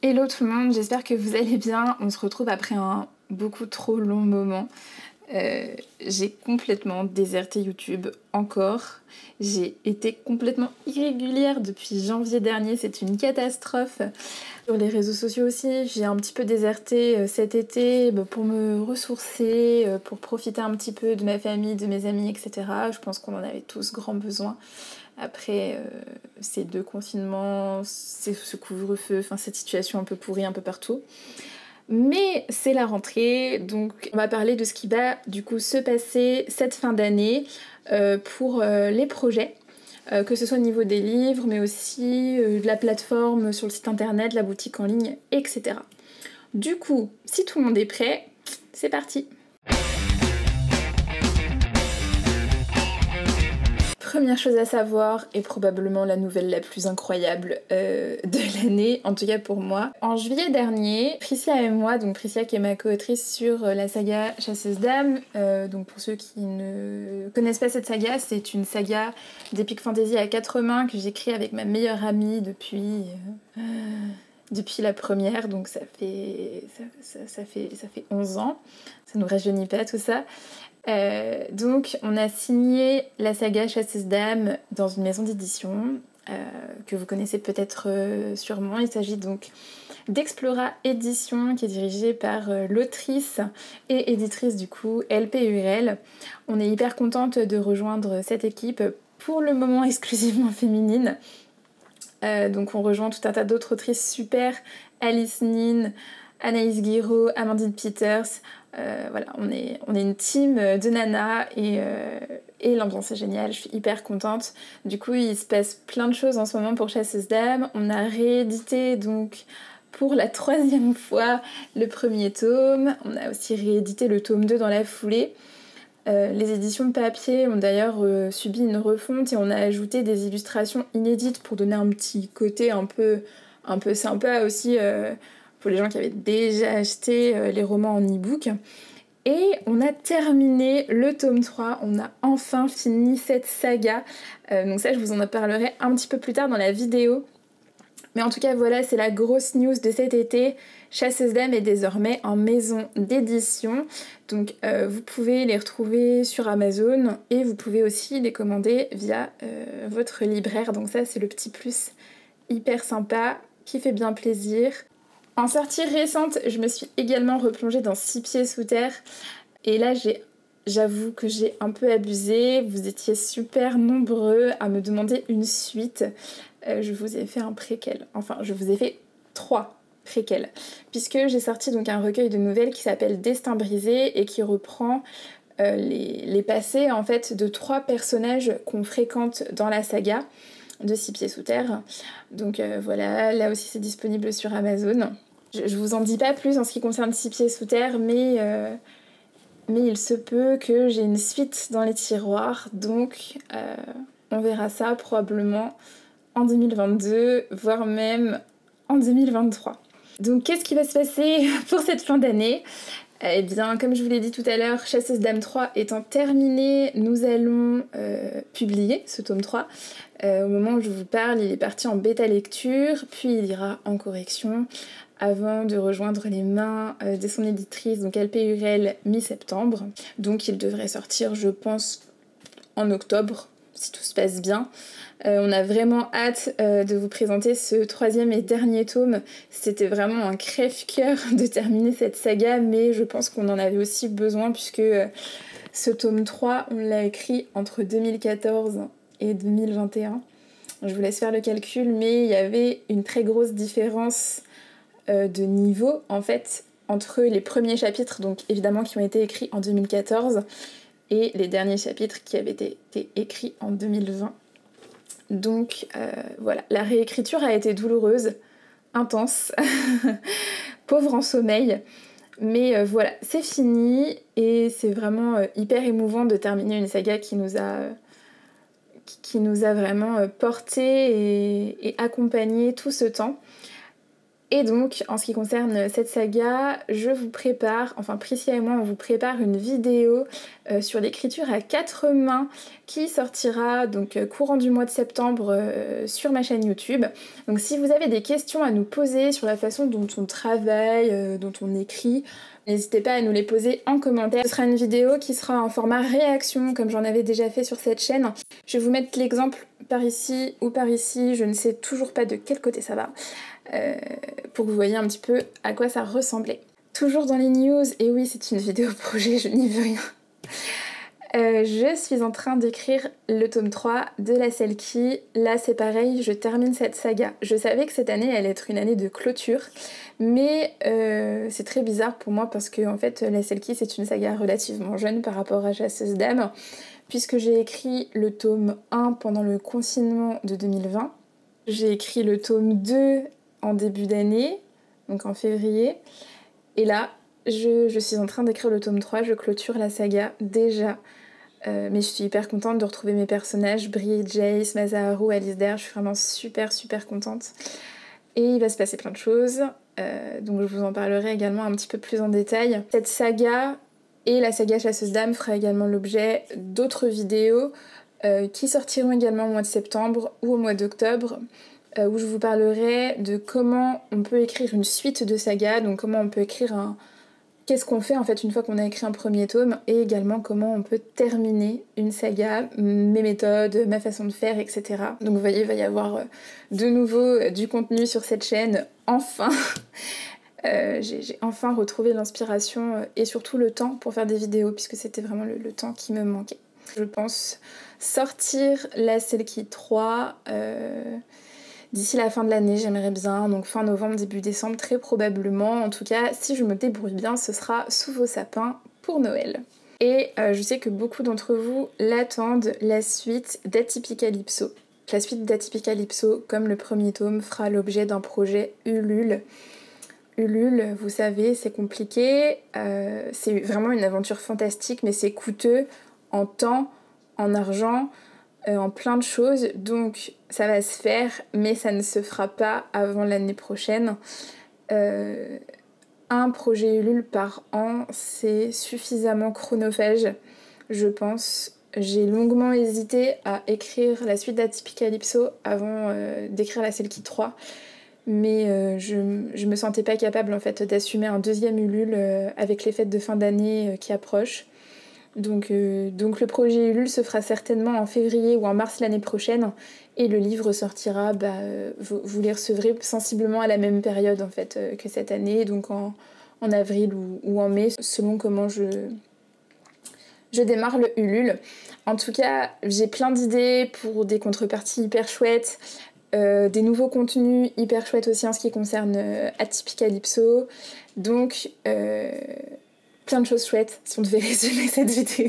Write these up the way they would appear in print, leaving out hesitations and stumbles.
Hello tout le monde, j'espère que vous allez bien. On se retrouve après un beaucoup trop long moment. J'ai complètement déserté YouTube, encore. J'ai été complètement irrégulière depuis janvier dernier, c'est une catastrophe. Sur les réseaux sociaux aussi, j'ai un petit peu déserté cet été pour me ressourcer, pour profiter un petit peu de ma famille, de mes amis, etc. Je pense qu'on en avait tous grand besoin. Après ces deux confinements, ce couvre-feu, enfin cette situation un peu pourrie un peu partout. Mais c'est la rentrée, donc on va parler de ce qui va du coup se passer cette fin d'année pour les projets. Que ce soit au niveau des livres, mais aussi de la plateforme sur le site internet, la boutique en ligne, etc. Du coup, si tout le monde est prêt, c'est parti! Première chose à savoir, et probablement la nouvelle la plus incroyable de l'année, en tout cas pour moi. En juillet dernier, Priscilla et moi, donc Priscilla qui est ma co-autrice sur la saga Chasseuse d'âmes, donc pour ceux qui ne connaissent pas cette saga, c'est une saga d'epic fantasy à 4 mains que j'écris avec ma meilleure amie depuis la première, donc ça fait 11 ans, ça nous rajeunit pas tout ça. Donc on a signé la saga Chasseuse d'âmes dans une maison d'édition que vous connaissez peut-être sûrement. Il s'agit donc d'Explora Édition qui est dirigée par l'autrice et éditrice du coup LPURL. On est hyper contente de rejoindre cette équipe, pour le moment exclusivement féminine. Donc on rejoint tout un tas d'autres autrices super, Alice Nin, Anaïs Guiraud, Amandine Peters, voilà, on est une team de nanas et l'ambiance est géniale, je suis hyper contente. Du coup, il se passe plein de choses en ce moment pour Chasseuse d'âmes. On a réédité donc pour la 3e fois le premier tome. On a aussi réédité le tome 2 dans la foulée. Les éditions de papier ont d'ailleurs subi une refonte et on a ajouté des illustrations inédites pour donner un petit côté un peu sympa aussi pour les gens qui avaient déjà acheté les romans en e-book. Et on a terminé le tome 3, on a enfin fini cette saga. Donc ça, je vous en parlerai un petit peu plus tard dans la vidéo. Mais en tout cas, voilà, c'est la grosse news de cet été. Chasseuse d'âmes est désormais en maison d'édition. Donc vous pouvez les retrouver sur Amazon et vous pouvez aussi les commander via votre libraire. Donc ça, c'est le petit plus hyper sympa qui fait bien plaisir. En sortie récente, je me suis également replongée dans 6 pieds sous terre. Et là, j'avoue que j'ai un peu abusé. Vous étiez super nombreux à me demander une suite. Je vous ai fait un préquel. Enfin, je vous ai fait 3 préquels. Puisque j'ai sorti donc un recueil de nouvelles qui s'appelle Destin brisé et qui reprend les passés en fait de 3 personnages qu'on fréquente dans la saga de 6 pieds sous terre. Donc voilà, là aussi c'est disponible sur Amazon. Je vous en dis pas plus en ce qui concerne 6 pieds sous terre, mais il se peut que j'ai une suite dans les tiroirs, donc on verra ça probablement en 2022, voire même en 2023. Donc qu'est-ce qui va se passer pour cette fin d'année ? Eh bien, comme je vous l'ai dit tout à l'heure, Chasseuse d'âmes 3 étant terminée, nous allons publier ce tome 3. Au moment où je vous parle, il est parti en bêta lecture, puis il ira en correction, avant de rejoindre les mains de son éditrice, donc LPURL, mi-septembre. Donc il devrait sortir, je pense, en octobre, si tout se passe bien. On a vraiment hâte de vous présenter ce 3e et dernier tome. C'était vraiment un crève-cœur de terminer cette saga, mais je pense qu'on en avait aussi besoin puisque ce tome 3, on l'a écrit entre 2014 et 2021. Je vous laisse faire le calcul, mais il y avait une très grosse différence de niveau en fait entre les premiers chapitres, donc évidemment qui ont été écrits en 2014, et les derniers chapitres qui avaient été écrits en 2020. Donc voilà, la réécriture a été douloureuse, intense, pauvre en sommeil, mais voilà, c'est fini et c'est vraiment hyper émouvant de terminer une saga qui nous a vraiment porté et accompagné tout ce temps. Et donc, en ce qui concerne cette saga, je vous prépare, enfin Priscilla et moi, on vous prépare une vidéo sur l'écriture à 4 mains qui sortira donc courant du mois de septembre sur ma chaîne YouTube. Donc si vous avez des questions à nous poser sur la façon dont on travaille, dont on écrit, n'hésitez pas à nous les poser en commentaire. Ce sera une vidéo qui sera en format réaction, comme j'en avais déjà fait sur cette chaîne. Je vais vous mettre l'exemple par ici ou par ici, je ne sais toujours pas de quel côté ça va, pour que vous voyez un petit peu à quoi ça ressemblait. Toujours dans les news, et oui c'est une vidéo projet, je n'y veux rien. Je suis en train d'écrire le tome 3 de la Selkie. Là c'est pareil, je termine cette saga. Je savais que cette année allait être une année de clôture, mais c'est très bizarre pour moi parce que en fait la Selkie c'est une saga relativement jeune par rapport à Chasseuse d'âmes, puisque j'ai écrit le tome 1 pendant le confinement de 2020. J'ai écrit le tome 2 en début d'année, donc en février, et là je suis en train d'écrire le tome 3, je clôture la saga déjà. Mais je suis hyper contente de retrouver mes personnages, Brie, Jace, Masaharu, Alicedare, je suis vraiment super contente. Et il va se passer plein de choses, donc je vous en parlerai également un petit peu plus en détail. Cette saga et la saga Chasseuse d'âmes fera également l'objet d'autres vidéos qui sortiront également au mois de septembre ou au mois d'octobre, où je vous parlerai de comment on peut écrire une suite de sagas, donc comment on peut écrire un... Qu'est-ce qu'on fait en fait une fois qu'on a écrit un premier tome, et également comment on peut terminer une saga, mes méthodes, ma façon de faire, etc. Donc vous voyez, il va y avoir de nouveau du contenu sur cette chaîne, enfin. J'ai enfin retrouvé l'inspiration et surtout le temps pour faire des vidéos, puisque c'était vraiment le temps qui me manquait. Je pense sortir la Selkie 3 d'ici la fin de l'année, j'aimerais bien, donc fin novembre, début décembre, très probablement. En tout cas, si je me débrouille bien, ce sera sous vos sapins pour Noël. Et je sais que beaucoup d'entre vous l'attendent, la suite d'Atypicalypso. La suite d'Atypicalypso, comme le premier tome, fera l'objet d'un projet Ulule. Ulule, vous savez, c'est compliqué, c'est vraiment une aventure fantastique, mais c'est coûteux en temps, en argent, en plein de choses, donc ça va se faire, mais ça ne se fera pas avant l'année prochaine. Un projet Ulule par an, c'est suffisamment chronophage, je pense. J'ai longuement hésité à écrire la suite d'Atypicalypso avant d'écrire la Selkie 3, mais je me sentais pas capable en fait d'assumer un deuxième Ulule avec les fêtes de fin d'année qui approchent. Donc le projet Ulule se fera certainement en février ou en mars l'année prochaine, et le livre sortira, vous les recevrez sensiblement à la même période en fait que cette année, donc en avril ou en mai, selon comment je démarre le Ulule. En tout cas, j'ai plein d'idées pour des contreparties hyper chouettes, des nouveaux contenus hyper chouettes aussi en ce qui concerne Atypicalypso, donc plein de choses chouettes si on devait résumer cette vidéo.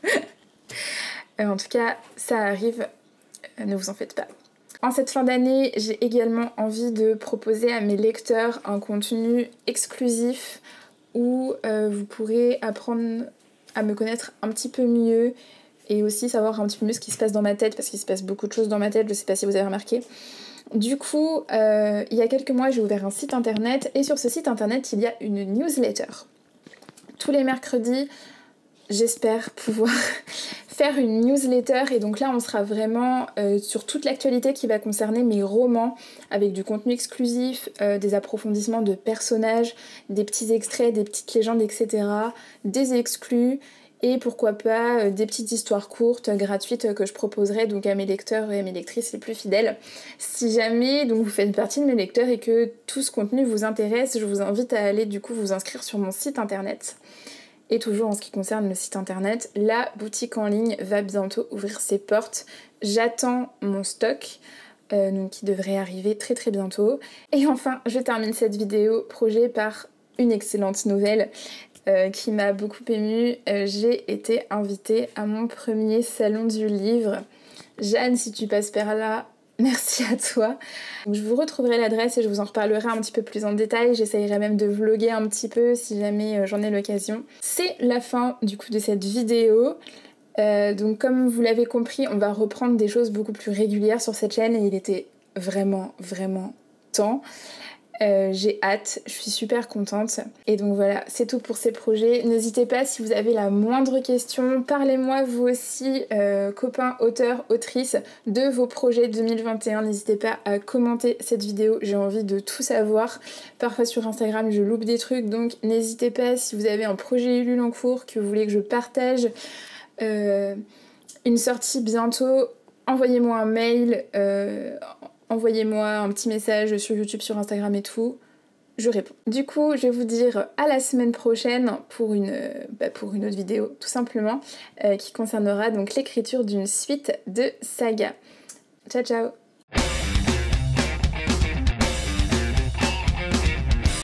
En tout cas, ça arrive, ne vous en faites pas. En cette fin d'année, j'ai également envie de proposer à mes lecteurs un contenu exclusif où vous pourrez apprendre à me connaître un petit peu mieux et aussi savoir un petit peu mieux ce qui se passe dans ma tête, parce qu'il se passe beaucoup de choses dans ma tête, je sais pas si vous avez remarqué. Du coup, il y a quelques mois, j'ai ouvert un site internet, et sur ce site internet, il y a une newsletter. Tous les mercredis, j'espère pouvoir faire une newsletter, et donc là on sera vraiment sur toute l'actualité qui va concerner mes romans, avec du contenu exclusif, des approfondissements de personnages, des petits extraits, des petites légendes, etc., des exclus, et pourquoi pas des petites histoires courtes, gratuites, que je proposerai donc à mes lecteurs et à mes lectrices les plus fidèles. Si jamais donc vous faites partie de mes lecteurs et que tout ce contenu vous intéresse, je vous invite à aller du coup vous inscrire sur mon site internet. Et toujours en ce qui concerne le site internet, la boutique en ligne va bientôt ouvrir ses portes. J'attends mon stock, donc qui devrait arriver très très bientôt. Et enfin, je termine cette vidéo projet par une excellente nouvelle qui m'a beaucoup émue. J'ai été invitée à mon premier salon du livre. Jeanne, si tu passes par là, merci à toi. Donc, je vous retrouverai l'adresse et je vous en reparlerai un petit peu plus en détail. J'essayerai même de vlogger un petit peu si jamais j'en ai l'occasion. C'est la fin du coup de cette vidéo. Donc comme vous l'avez compris, on va reprendre des choses beaucoup plus régulières sur cette chaîne, et il était vraiment temps. J'ai hâte, je suis super contente. Et donc voilà, c'est tout pour ces projets. N'hésitez pas si vous avez la moindre question, parlez-moi vous aussi, copains, auteurs, autrices, de vos projets 2021. N'hésitez pas à commenter cette vidéo, j'ai envie de tout savoir. Parfois sur Instagram je loupe des trucs, donc n'hésitez pas si vous avez un projet Ulule en cours que vous voulez que je partage, une sortie bientôt, envoyez-moi un mail, envoyez-moi un petit message sur YouTube, sur Instagram et tout, je réponds. Du coup, je vais vous dire à la semaine prochaine pour une autre vidéo, tout simplement, qui concernera donc l'écriture d'une suite de sagas. Ciao ciao!